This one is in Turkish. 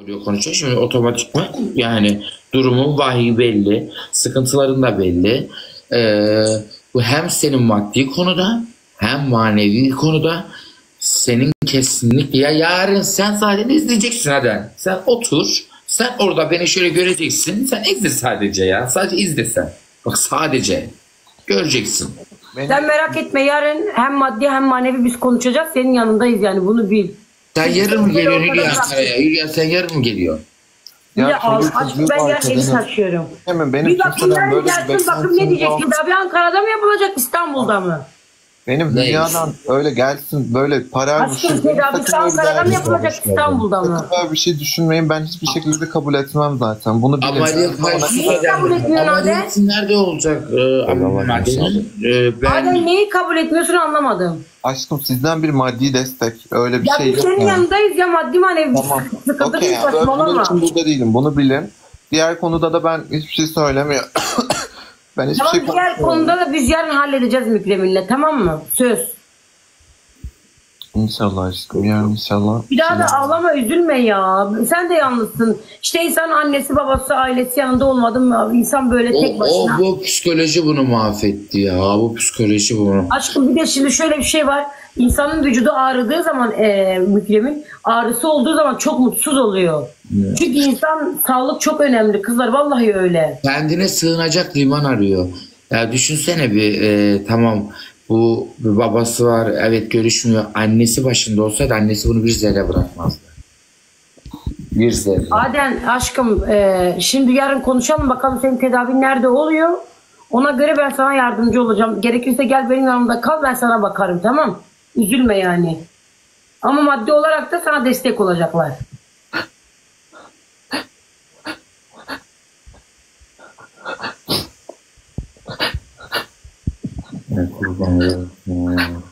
konuşacak. Şimdi otomatikman yani durumun vahiy belli, sıkıntıların da belli. Bu hem senin maddi konuda hem manevi konuda senin kesinlikle ya yarın sen sadece izleyeceksin hadi. Sen otur. Sen orada beni şöyle göreceksin. Sen izle sadece ya. Sadece izle sen. Bak sadece. Göreceksin. Sen merak etme, yarın hem maddi hem manevi biz konuşacağız. Senin yanındayız yani, bunu bil. Sen yarın mı geliyorsun Hülya Saray'a? Hülya sen yarın mı geliyorsun? Ya aşkım ben yarın seni taşıyorum. Hemen benim Bir bakın yarın gelsin, bakın ne beklentim diyecek? yok. Tedavi Ankara'da mı yapılacak, İstanbul'da mı? Benim Neymiş? dünyadan öyle gelsin böyle paraymış. Aşkım tedavisi Ankara'da mı yapılacak, İstanbul'da mı? Böyle bir şey düşünmeyin, ben hiçbir şekilde kabul etmem zaten. Bunu Ameliyat Niye kabul etmiyorsun Adem? Ameliyat nerede olacak? Adem neyi kabul etmiyorsun anlamadım. Aşkım sizden bir maddi destek öyle bir Ya şey biz yok. senin yani. yanındayız ya, maddi manevi Tamam. sıkıntı Okey bir yani, bunun saçmalama. için burada değilim, bunu bilin. Diğer konuda da ben hiçbir şey söylemiyorum. Ben hiçbir Tamam, şey diğer konuşmuyorum. konuda da biz yarın halledeceğiz Mükremin'le, tamam mı? Söz. İnşallah aşkım, yani inşallah. Bir daha da ağlama, üzülme ya. Sen de yalnızsın. İşte insan annesi babası ailesi yanında olmadı mı? İnsan böyle tek başına. Bu psikoloji bunu mahvetti ya. Bu psikoloji bunu. Aşkım bir de şimdi şöyle bir şey var. İnsanın vücudu ağrıdığı zaman Mükremin, ağrısı olduğu zaman çok mutsuz oluyor. Evet. Çünkü insan sağlık çok önemli kızlar, vallahi öyle. Kendine sığınacak liman arıyor. Ya düşünsene bir tamam bu bir babası var evet görüşmüyor. Annesi başında olsaydı annesi bunu bir zerre bırakmazdı. Bir zerre. Adem aşkım şimdi yarın konuşalım bakalım, senin tedavin nerede oluyor. Ona göre ben sana yardımcı olacağım. Gerekirse gel benim yanımda kal, ben sana bakarım, tamam. Üzülme yani. Ama maddi olarak da sana destek olacaklar. Kurban olayım.